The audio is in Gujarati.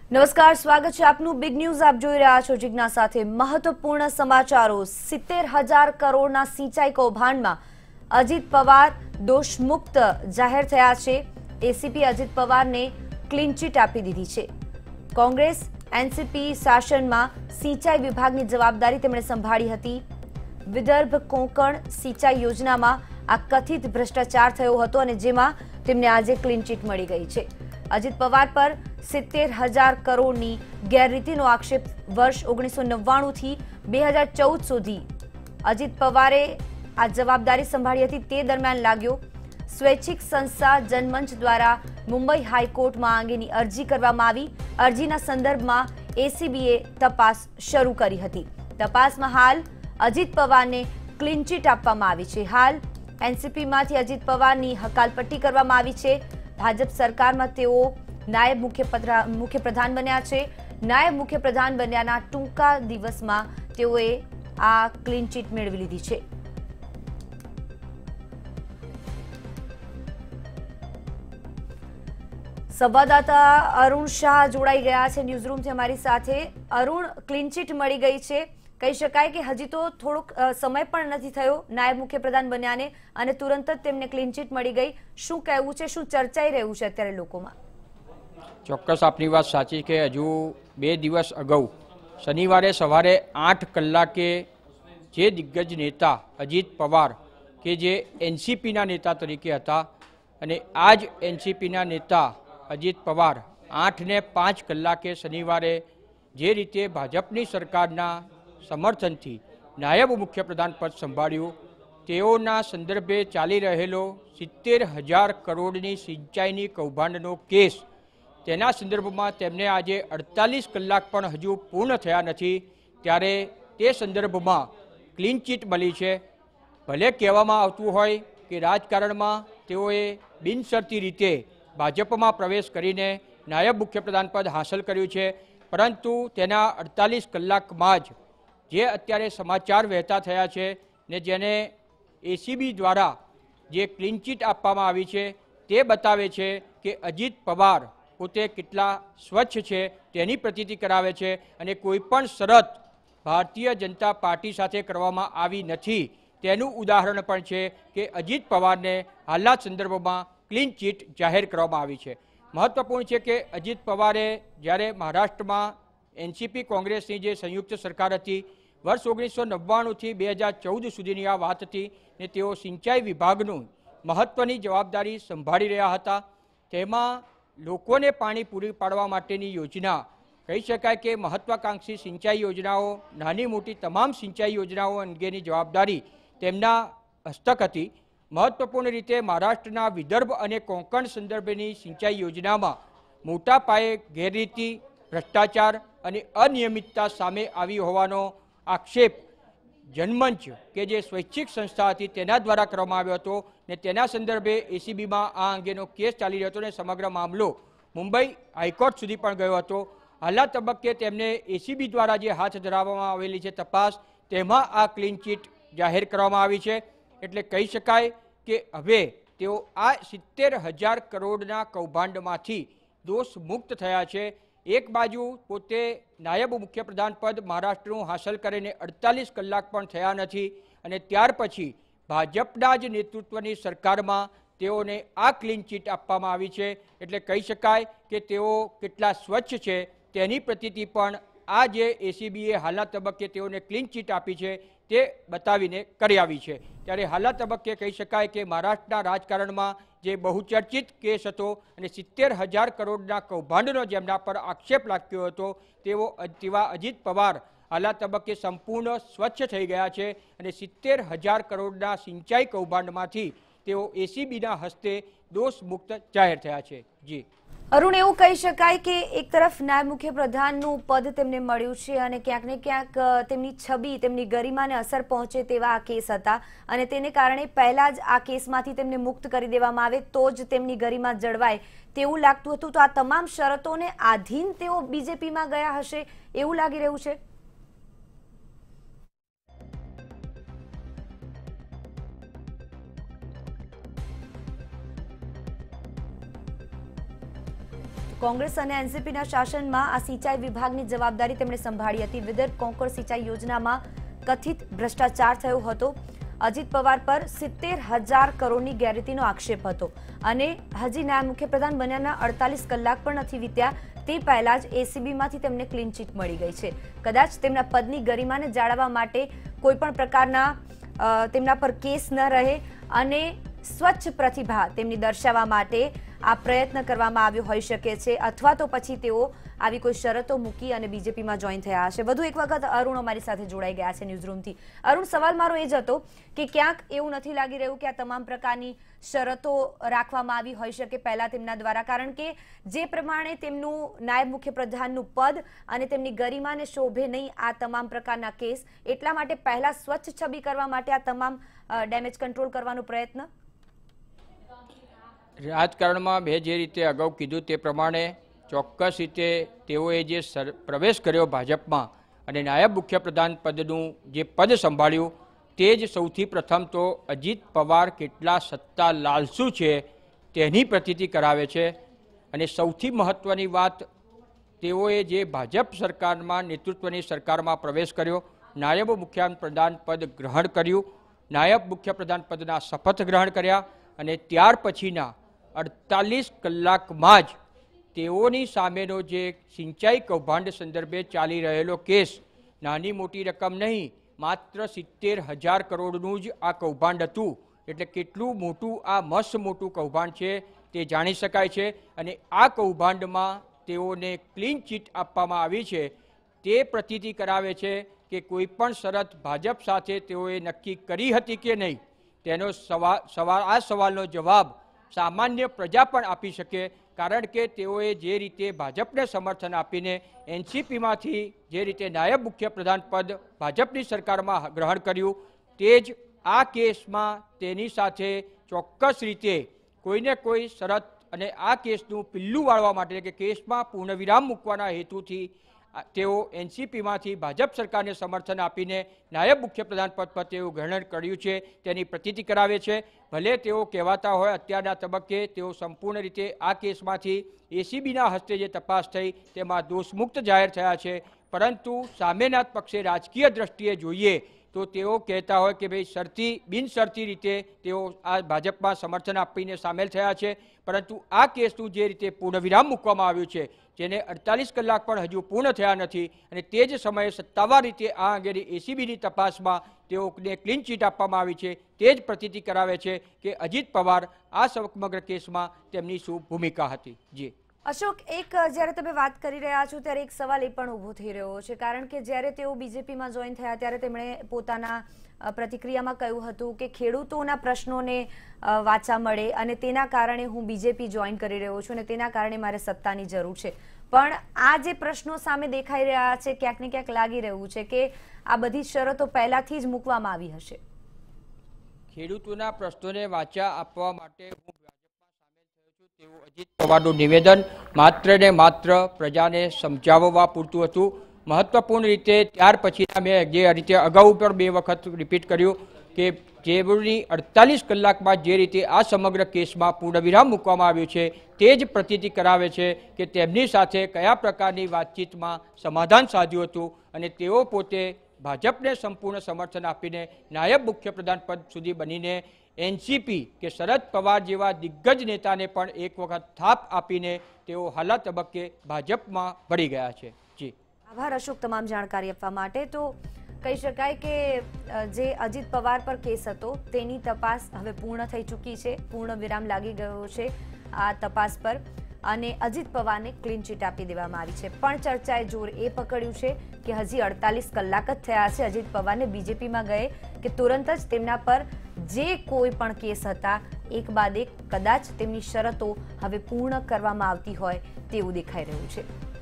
નમસ્કાર, સ્વાગત છે આપનું બિગ ન્યૂઝ। આપ જોઈ રહ્યા છો જિજ્ઞા સાથે મહત્વપૂર્ણ સમાચારો। 70,000 કરોડના સિંચાઈ કૌભાંડમાં અજીત પવાર દોષમુક્ત જાહેર થયા છે। એસીપી અજીત પવારને ક્લીન ચીટ આપી દીધી છે। કોંગ્રેસ એનસીપી શાસનમાં સિંચાઈ વિભાગની જવાબદારી તેમણે સંભાળી હતી। વિદર્ભ કોંકણ સિંચાઈ યોજનામાં આ કથિત ભ્રષ્ટાચાર થયો હતો અને જેમાં તેમને આજે ક્લીન ચીટ મળી ગઈ છે। અજીત પવાર પર 70,000 કરોડની ગેરરીતિનો આક્ષેપ વર્ષ 1999 થી 2014 સુધી અજીત પવારે આ જવાબદારી સંભાળી હતી તે દરમિયાન લાગ્યો। સ્વૈચ્છિક સંસ્થા જનમંચ દ્વારા મુંબઈ હાઈકોર્ટમાં આ અંગેની અરજી કરવામાં આવી। અરજીના સંદર્ભમાં એસીબીએ તપાસ શરૂ કરી હતી। તપાસમાં હાલ અજીત પવારને ક્લીન ચીટ આપવામાં આવી છે। હાલ એનસીપીમાંથી અજીત પવારની હકાલપટ્ટી કરવામાં આવી છે। ભાજપ સરકારમાં તેઓ નાયબ મુખ્યપ્રધાન બન્યા છે। નાયબ મુખ્યપ્રધાન બન્યાના ટૂંકા દિવસમાં તેઓએ આ ક્લીન ચીટ મેળવી લીધી છે। સંવાદદાતા અરુણ શાહ જોડાઈ ગયા છે ન્યૂઝરૂમથી અમારી સાથે। અરુણ, ક્લીન ચીટ મળી ગઈ છે, કહી શકાય કે હજી તો થોડોક સમય પણ નથી થયો નાયબ મુખ્યપ્રધાન બન્યાને અને તુરંત જ તેમને ક્લીન ચીટ મળી ગઈ। શું કહેવું છે, શું ચર્ચાઈ રહ્યું છે અત્યારે લોકોમાં? ચોક્કસ આપની વાત સાચી કે હજુ 2 દિવસ અગાઉ શનિવારે સવારે 8 કલાકે જે દિગ્ગજ નેતા અજીત પવાર કે જે એનસીપીના નેતા તરીકે હતા અને આ જ એનસીપીના નેતા અજીત પવાર 8:05 કલાકે શનિવારે જે રીતે ભાજપની સરકારના સમર્થનથી નાયબ મુખ્યપ્રધાન પદ સંભાળ્યું તેઓના સંદર્ભે ચાલી રહેલો 70,000 કરોડની સિંચાઈની કૌભાંડનો કેસ તેના સંદર્ભમાં તેમને આજે 48 કલાક પણ હજુ પૂર્ણ થયા નથી ત્યારે તે સંદર્ભમાં ક્લીન ચીટ મળી છે। ભલે કહેવામાં આવતું હોય કે રાજકારણમાં તેઓએ બિનશરતી રીતે ભાજપમાં પ્રવેશ કરીને નાયબ મુખ્યપ્રધાન પદ હાંસલ કર્યું છે, પરંતુ તેના 48 કલાકમાં જ જે અત્યારે સમાચાર વહેતા થયા છે ને જેને એસીબી દ્વારા જે ક્લીન ચીટ આપવામાં આવી છે તે બતાવે છે કે અજીત પવાર પોતે કેટલા સ્વચ્છ છે તેની પ્રતીતિ કરાવે છે અને કોઈપણ શરત ભારતીય જનતા પાર્ટી સાથે કરવામાં આવી નથી તેનું ઉદાહરણ પણ છે કે અજીત પવારને હાલના સંદર્ભમાં ક્લીન ચીટ જાહેર કરવામાં આવી છે। મહત્વપૂર્ણ છે કે અજીત પવારે જ્યારે મહારાષ્ટ્રમાં એનસીપી કોંગ્રેસની જે સંયુક્ત સરકાર હતી વર્ષ 1999 થી 2014 સુધીની આ વાત હતી ને તેઓ સિંચાઈ વિભાગનું મહત્વની જવાબદારી સંભાળી રહ્યા હતા। તેમાં લોકોને પાણી પૂરી પાડવા માટેની યોજના કહી શકાય કે મહત્વાકાંક્ષી સિંચાઈ યોજનાઓ નાની મોટી તમામ સિંચાઈ યોજનાઓ અંગેની જવાબદારી તેમના હસ્તક હતી। મહત્વપૂર્ણ રીતે મહારાષ્ટ્રના વિદર્ભ અને કોંકણ સંદર્ભેની સિંચાઈ યોજનામાં મોટા પાયે ગેરરીતિ ભ્રષ્ટાચાર અને અનિયમિતતા સામે આવી હોવાનો આક્ષેપ જનમંચ કે જે સ્વૈચ્છિક સંસ્થા હતી તેના દ્વારા કરવામાં આવ્યો હતો ને તેના સંદર્ભે એસીબીમાં આ અંગેનો કેસ ચાલી રહ્યો હતો અને સમગ્ર મામલો મુંબઈ હાઈકોર્ટ સુધી પણ ગયો હતો। હાલના તબક્કે તેમને એસીબી દ્વારા જે હાથ ધરવામાં આવેલી છે તપાસ તેમાં આ ક્લીન ચીટ જાહેર કરવામાં આવી છે। એટલે કહી શકાય કે હવે તેઓ આ 70,000 કરોડના કૌભાંડમાંથી દોષ મુક્ત થયા છે। એક બાજુ પોતે નાયબ મુખ્યપ્રધાન પદ મહારાષ્ટ્રનું હાંસલ કરીને 48 કલાક પણ થયા નથી અને ત્યાર પછી ભાજપના જ નેતૃત્વની સરકારમાં તેઓને આ ક્લીન ચીટ આપવામાં આવી છે। એટલે કહી શકાય કે તેઓ કેટલા સ્વચ્છ છે તેની પ્રતીતિ પણ આ જે એસીબીએ હાલના તબક્કે તેઓને ક્લીન ચીટ આપી છે તે બતાવીને કરી આવી છે। ત્યારે હાલના તબક્કે કહી શકાય કે મહારાષ્ટ્રના રાજકારણમાં જે બહુચર્ચિત કેસ હતો અને 70,000 કરોડના કૌભાંડનો જેમના પર આક્ષેપ લાગ્યો હતો તેવા અજીત પવાર હાલના તબક્કે સંપૂર્ણ સ્વચ્છ થઈ ગયા છે અને 70,000 કરોડના સિંચાઈ કૌભાંડમાંથી તેઓ એસીબીના હસ્તે દોષ મુક્ત જાહેર થયા છે। જી અરુણ, એવું કહી શકાય કે એક તરફ નાયબ મુખ્યપ્રધાનનું પદ તેમને મળ્યું છે અને ક્યાંક ને ક્યાંક તેમની છબી તેમની ગરિમાને અસર પહોંચે તેવા આ કેસ હતા અને તેને કારણે પહેલા જ આ કેસમાંથી તેમને મુક્ત કરી દેવામાં આવે તો જ તેમની ગરિમા જળવાય તેવું લાગતું હતું। તો આ તમામ શરતોને આધીન તેઓ બીજેપીમાં ગયા હશે એવું લાગી રહ્યું છે। કોંગ્રેસ અને એનસીપીના શાસનમાં આ સિંચાઈ વિભાગની જવાબદારી તેમણે સંભાળી હતી। વિદર્ભ કોંકણ સિંચાઈ યોજનામાં કથિત ભ્રષ્ટાચાર થયો હતો। અજીત પવાર પર 70,000 કરોડની ગેરરીતિનો આક્ષેપ હતો અને હજી નાયબ મુખ્યપ્રધાન બન્યાના 48 કલાક પણ નથી વીત્યા તે પહેલા જ એસીબીમાંથી તેમને ક્લીન ચીટ મળી ગઈ છે। કદાચ તેમના પદની ગરિમાને જાળવવા માટે કોઈપણ પ્રકારના તેમના પર કેસ ન રહે અને સ્વચ્છ પ્રતિભા તેમની દર્શાવવા માટે આ પ્રયત્ન કરવામાં આવ્યો હોઈ શકે છે અથવા તો પછી તેઓ આવી કોઈ શરતો મૂકી અને બીજેપીમાં જોઈન થયા હશે। વધુ એક વખત અરુણ અમારી સાથે જોડાઈ ગયા છે ન્યૂઝરૂમથી। અરુણ, સવાલ મારો એ જ હતો કે ક્યાંક એવું નથી લાગી રહ્યું કે આ તમામ પ્રકારની શરતો રાખવામાં આવી હોઈ શકે પહેલા તેમના દ્વારા, કારણ કે જે પ્રમાણે તેમનું નાયબ મુખ્યપ્રધાનનું પદ અને તેમની ગરિમાને શોભે નહીં આ તમામ પ્રકારના કેસ, એટલા માટે પહેલા સ્વચ્છ છબી કરવા માટે આ તમામ ડેમેજ કંટ્રોલ કરવાનો પ્રયત્ન। રાજકારણમાં મેં જે રીતે અગાઉ કીધું તે પ્રમાણે ચોક્કસ રીતે તેઓએ જે પ્રવેશ કર્યો ભાજપમાં અને નાયબ મુખ્યપ્રધાન પદનું જે પદ સંભાળ્યું તે જ સૌથી પ્રથમ તો અજીત પવાર કેટલા સત્તા લાલસુ છે તેની પ્રતીતિ કરાવે છે। અને સૌથી મહત્ત્વની વાત, તેઓએ જે ભાજપ સરકારમાં નેતૃત્વની સરકારમાં પ્રવેશ કર્યો, નાયબ મુખ્યપ્રધાન પદ ગ્રહણ કર્યું, નાયબ મુખ્યપ્રધાન પદના શપથ ગ્રહણ કર્યા અને ત્યાર પછીના 48 કલાકમાં જ તેઓની સામેનો જે સિંચાઈ કૌભાંડ સંદર્ભે ચાલી રહેલો કેસ નાની મોટી રકમ નહીં, માત્ર 70,000 કરોડનું જ આ કૌભાંડ હતું। એટલે કેટલું મોટું આ મસ્ત મોટું કૌભાંડ છે તે જાણી શકાય છે। અને આ કૌભાંડમાં તેઓને ક્લીન ચીટ આપવામાં આવી છે તે પ્રતીતિ કરાવે છે કે કોઈ પણ શરત ભાજપ સાથે તેઓએ નક્કી કરી હતી કે નહીં તેનો આ સવાલનો જવાબ સામાન્ય પ્રજા પણ આપી શકે, કારણ કે તેઓએ જે રીતે ભાજપને સમર્થન આપીને એનસીપીમાંથી જે રીતે નાયબ મુખ્યપ્રધાન પદ ભાજપની સરકારમાં ગ્રહણ કર્યું તે જ આ કેસમાં તેની સાથે ચોક્કસ રીતે કોઈને કોઈ શરત અને આ કેસનું પિલ્લું વાળવા માટે કે કેસમાં પૂર્ણવિરામ મૂકવાના હેતુથી તેઓ એનસીપીમાંથી ભાજપ સરકારને સમર્થન આપીને નાયબ મુખ્યપ્રધાન પદ પર તેઓ ગ્રહણ કર્યું છે તેની પ્રતીતિ કરાવે છે। ભલે તેઓ કહેવાતા હોય અત્યારના તબક્કે તેઓ સંપૂર્ણ રીતે આ કેસમાંથી એસીબીના હસ્તે જે તપાસ થઈ તેમાં દોષમુક્ત જાહેર થયા છે, પરંતુ સામેના પક્ષે રાજકીય દ્રષ્ટિએ જોઈએ તો તેઓ કહેતા હોય કે ભાઈ બિનશરતી રીતે તેઓ આ ભાજપમાં સમર્થન આપીને સામેલ થયા છે, પરંતુ આ કેસનું જે રીતે પૂર્ણવિરામ મૂકવામાં આવ્યું છે જેને 48 કલાક પણ હજુ પૂર્ણ થયા નથી અને તે જ સમયે સત્તાવાર રીતે આ અંગેની એસીબીની તપાસમાં તેઓને ક્લીન ચીટ આપવામાં આવી છે તે જ પ્રતીતિ કરાવે છે કે અજીત પવાર આ સમગ્ર કેસમાં તેમની શું ભૂમિકા હતી। જી અશોક, એક જ્યારે તમે વાત કરી રહ્યા છો ત્યારે એક સવાલ એ પણ ઊભો થઈ રહ્યો છે, કારણ કે જ્યારે તેઓ બીજેપીમાં જોઈન થયા ત્યારે તેમણે પોતાના પ્રતિક્રિયામાં કહ્યું હતું કે ખેડૂતોના પ્રશ્નોને વાચા મળે અને તેના કારણે હું બીજેપી જોઈન કરી રહ્યો છું અને તેના કારણે મારે સત્તાની જરૂર છે। પણ આ જે પ્રશ્નો સામે દેખાઈ રહ્યા છે ક્યાંક ને ક્યાંક લાગી રહ્યું છે કે આ બધી શરતો પહેલાથી જ મૂકવામાં આવી હશે। ખેડૂતોના પ્રશ્નોને વાચા આપવા માટે હું તેવું અજીત પવારનું નિવેદન માત્ર ને માત્ર પ્રજાને સમજાવવા પૂરતું હતું। મહત્વપૂર્ણ રીતે ત્યાર પછીના મેં જે રીતે અગાઉ પણ 2 વખત રિપીટ કર્યું કે જેની 48 કલાકમાં જે રીતે આ સમગ્ર કેસમાં પૂર્ણવિરામ મૂકવામાં આવ્યું છે તે જ પ્રતીતિ કરાવે છે કે તેમની સાથે કયા પ્રકારની વાતચીતમાં સમાધાન સાધ્યું હતું અને તેઓ પોતે ભાજપને સંપૂર્ણ સમર્થન આપીને નાયબ મુખ્યપ્રધાન પદ સુધી બનીને એનસીપી કે શરદ પવાર જેવા દિગ્ગજ નેતાને પણ એક વખત થાપ આપીને તેઓ હાલના તબક્કે ભાજપમાં ભળી ગયા છે। જી આભાર અશોક તમામ જાણકારી આપવા માટે। તો કહી શકાય કે જે અજીત પવાર પર કેસ હતો તેની તપાસ હવે પૂર્ણ થઈ ચૂકી છે, પૂર્ણ વિરામ લાગી ગયો છે આ તપાસ પર અને અજીત પવારને ક્લીન ચીટ આપી દેવામાં આવી છે। પણ ચર્ચાએ જોર એ પકડ્યું છે કે હજી 48 કલાક જ થયા છે અજીત પવારને બીજેપીમાં ગયે કે તુરંત જ તેમના પર જે કોઈ પણ કેસ હતા એક બાદ એક કદાચ તેમની શરતો હવે પૂર્ણ કરવામાં આવતી હોય તેવું દેખાઈ રહ્યું છે।